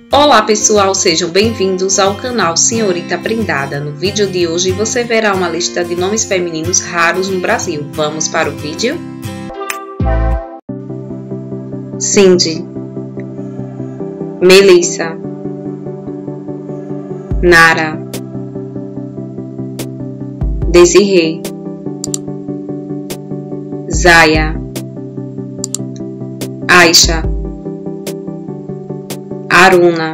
Olá pessoal, sejam bem-vindos ao canal Senhorita Prendada. No vídeo de hoje você verá uma lista de nomes femininos raros no Brasil. Vamos para o vídeo? Cindy, Melissa, Nara, Desirê, Zaya, Aisha, Aruna,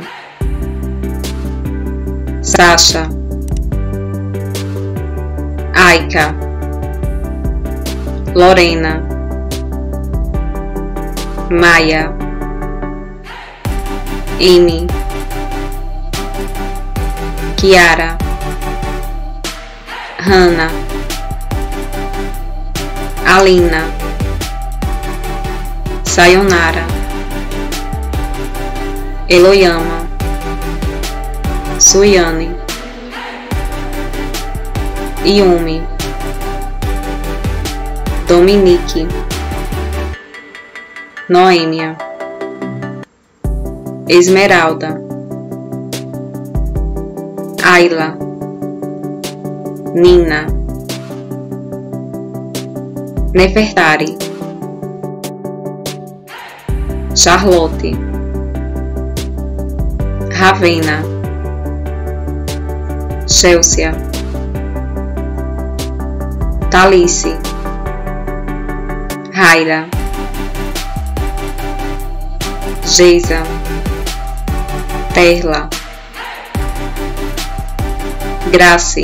Sasha, Aika, Lorena, Maia, Ine, Kiara, Hannah, Alina, Sayonara, Eloyama, Suyane, Yumi, Dominique, Noêmia, Esmeralda, Ayla, Nina, Nefertari, Charlotte, Ravena, Chelsea, Talice, Raira, Geisa, Terla, Grace,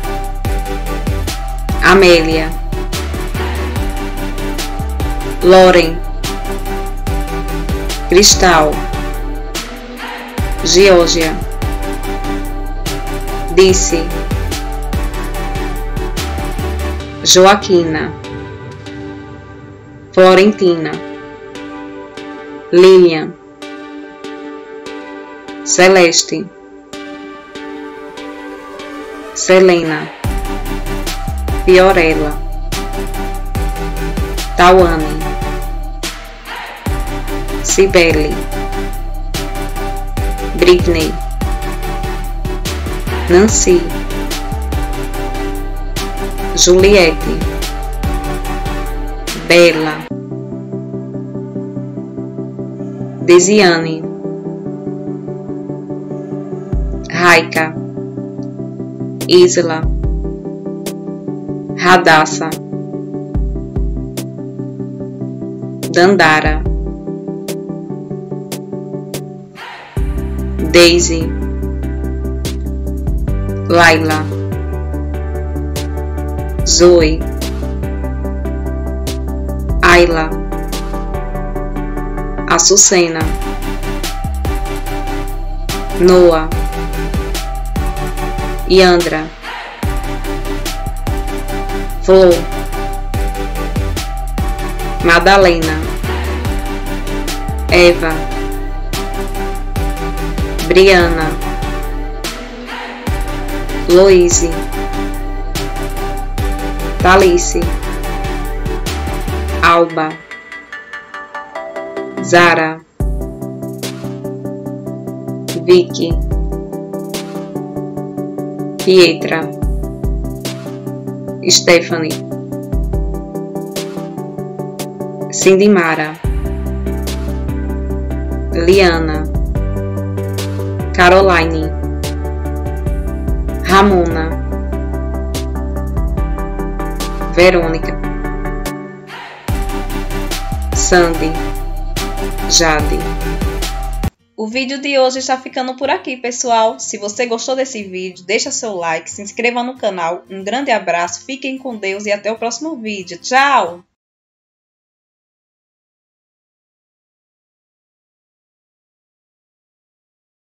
Amélia, Loren, Cristal, Geórgia, Disse, Joaquina, Florentina, Lilian, Celeste, Selena, Fiorella, Tawane, Cibele, Britney, Nancy, Juliette, Bela, Desiane, Raika, Isla, Radassa, Dandara, Daisy, Laila, Zoe, Ayla, Açucena, Noah, Yandra, Flor, Madalena, Eva, Briana, Loise, Talice, Alba, Zara, Vicky, Pietra, Stephanie, Cindimara, Liana, Caroline, Ramona, Verônica, Sandy, Jade. O vídeo de hoje está ficando por aqui, pessoal. Se você gostou desse vídeo, deixa seu like, se inscreva no canal. Um grande abraço, fiquem com Deus e até o próximo vídeo. Tchau!